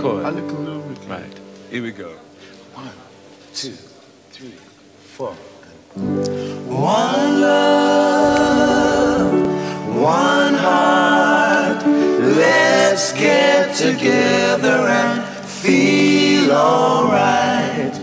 chord. I look a little bit. Right. Here we go. 1, 2, 3, 4. One love, one heart. Let's get together and feel alright.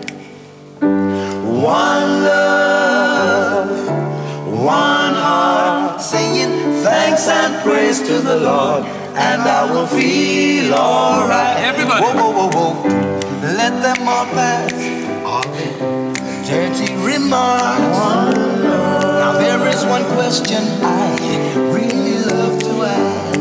One love, one heart, saying thanks and praise to the Lord, and I will feel alright. Everybody. Whoa, whoa, whoa, whoa. Let them all pass. All the dirty remarks. Now there is one question I really love to ask.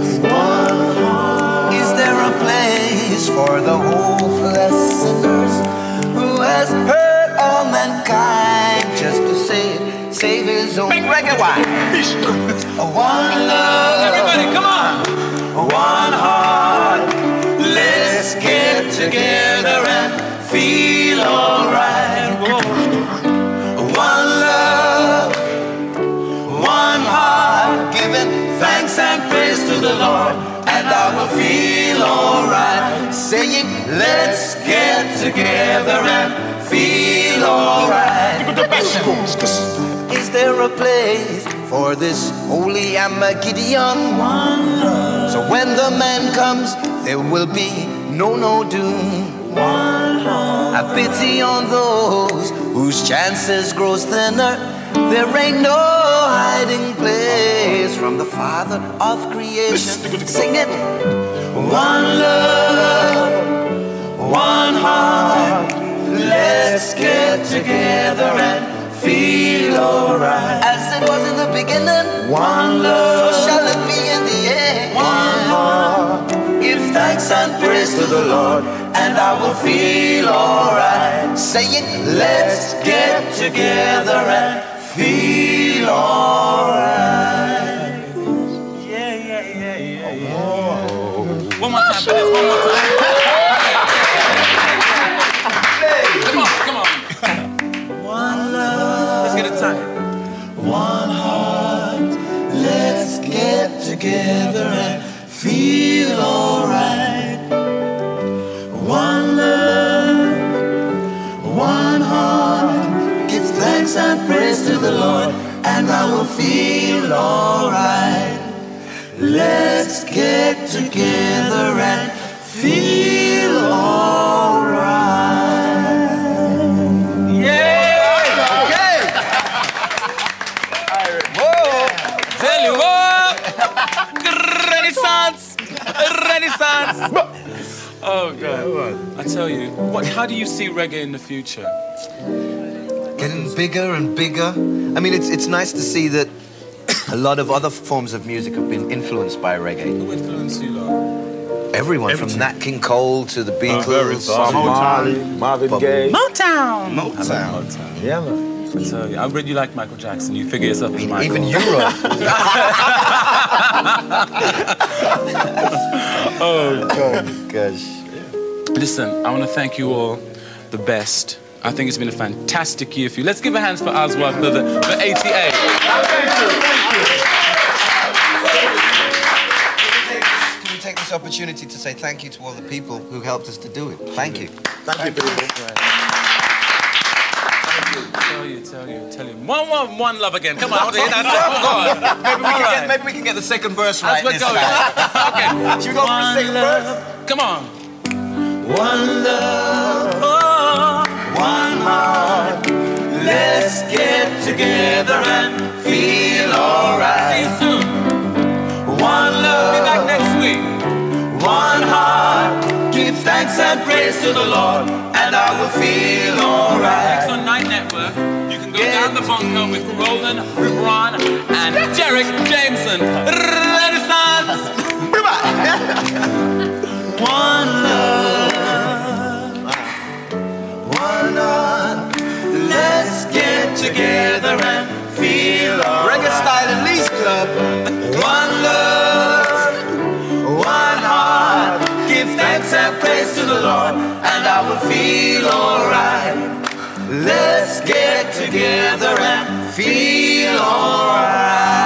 Is there a place for the hopeless sinners who has hurt all mankind just to save his own reggae wife? One love, Everybody, come on. one heart. Let's get together and feel alright. One love, one heart, giving thanks and praise to the Lord, and I will feel alright. Saying, let's get together and feel alright. Is there a place for this holy Armageddon? So when the man comes, there will be no doom. Have pity on those whose chances grows thinner. There ain't no hiding place from the Father of creation. Sing it. One love, one heart. Let's get together and feel alright. As it was in the beginning, one love, so shall it be in the end. One heart. Give thanks and praise to the Lord, and I will feel alright. Saying, let's get together and feel alright. Yeah. One more time for this, one more time. Come on. One love, Let's get it tight. one heart. Let's get together and feel alright. One love, one heart. Give thanks and praise to the Lord, and I will feel alright. Let's get together and feel alright. Yeah! Okay. Whoa. Tell you what! Renaissance! Oh, God. I tell you, how do you see reggae in the future? Getting bigger and bigger. I mean, it's nice to see that a lot of other forms of music have been influenced by reggae. Who influenced you, lot? Everyone from Nat King Cole to the Beatles, Bob Marley, Marvin Gaye. Motown! Motown. Yeah, man. I tell you, I read you like Michael Jackson. You figure yourself as Michael. Even Europe. Oh, God. Gosh. Listen, I want to thank you all the best. I think it's been a fantastic year for you. Let's give a hand for Oswald for 88. Thank you. Can we take this opportunity to say thank you to all the people who helped us to do it? Thank you. Thank you, people. Tell you. One love again. Come on, I want to hear that song. Go on. Maybe we can get the second verse right As we're this going. time. Okay. Should we go for the second verse? Come on. One love, one heart. Let's get together and feel alright. See you soon. One love, Be back next week. one heart. Give thanks and praise to the Lord, and I will feel alright. Next on Night Network, you can go down the bunker with Roland, Ron, and Derek Jameson. Renaissance! One love, one heart. Let's get together and feel alright. Reggae Style Elise Club. One love, one heart. Give thanks and praise to the Lord, and I will feel alright. Let's get together and feel alright.